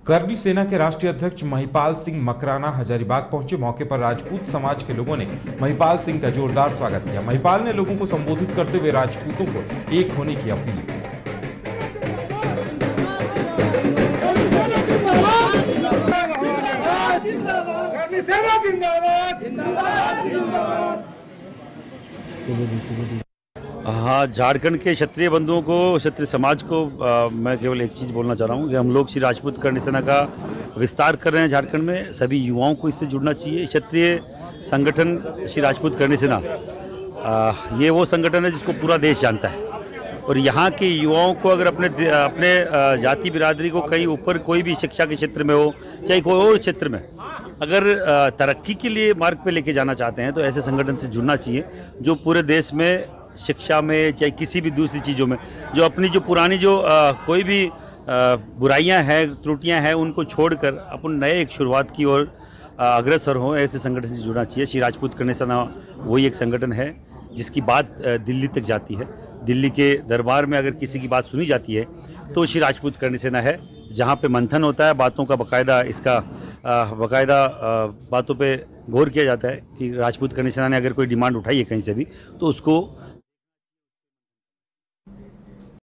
करगिल सेना के राष्ट्रीय अध्यक्ष महिपाल सिंह मकराना हजारीबाग पहुंचे। मौके पर राजपूत समाज के लोगों ने महिपाल सिंह का जोरदार स्वागत किया। महिपाल ने लोगों को संबोधित करते हुए राजपूतों को एक होने की अपील की। हाँ, झारखंड के क्षत्रिय बंधुओं को, क्षत्रिय समाज को मैं केवल एक चीज़ बोलना चाह रहा हूँ कि हम लोग श्री राजपूत करणी सेना का विस्तार कर रहे हैं झारखंड में। सभी युवाओं को इससे जुड़ना चाहिए। क्षत्रिय संगठन श्री राजपूत करणी सेना ये वो संगठन है जिसको पूरा देश जानता है, और यहाँ के युवाओं को अगर अपने जाति बिरादरी को कहीं ऊपर कोई भी शिक्षा के क्षेत्र में हो, चाहे कोई और क्षेत्र में अगर तरक्की के लिए मार्ग पे लेके जाना चाहते हैं तो ऐसे संगठन से जुड़ना चाहिए, जो पूरे देश में शिक्षा में चाहे किसी भी दूसरी चीज़ों में जो अपनी जो पुरानी जो कोई भी बुराइयां हैं, त्रुटियां हैं, उनको छोड़कर अपन नए एक शुरुआत की ओर अग्रसर हों। ऐसे संगठन से जुड़ना चाहिए। श्री राजपूत करणी सेना वही एक संगठन है जिसकी बात दिल्ली तक जाती है। दिल्ली के दरबार में अगर किसी की बात सुनी जाती है तो श्री राजपूत करणी सेना है, जहाँ पे मंथन होता है, बातों का बकायदा बातों पे गौर किया जाता है कि राजपूत करणी सेना ने अगर कोई डिमांड उठाई है कहीं से भी तो उसको